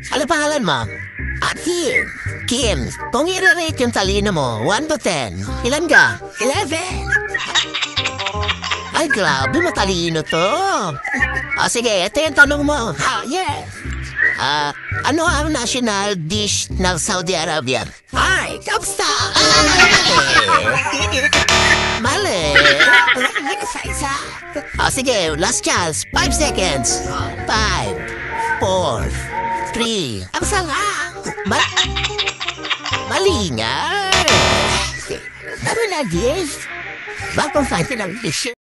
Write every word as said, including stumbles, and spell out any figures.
Ano pangalan mo? Ah, Kim. Kim, kung i-rate yung talino mo, one to ten, ilan ka? eleven. Ay, grabe, matalino to. O sige, ito yung tanong mo. Ah, yes. Ah, ano ang national dish ng Saudi Arabia? Ay, kapsa! Mali! Isa-isa. O sige, last chance. Five seconds. Five, four, three. Ang sanga! Ma mali nga! Ano na, dish? Bakit kung saan silang dish?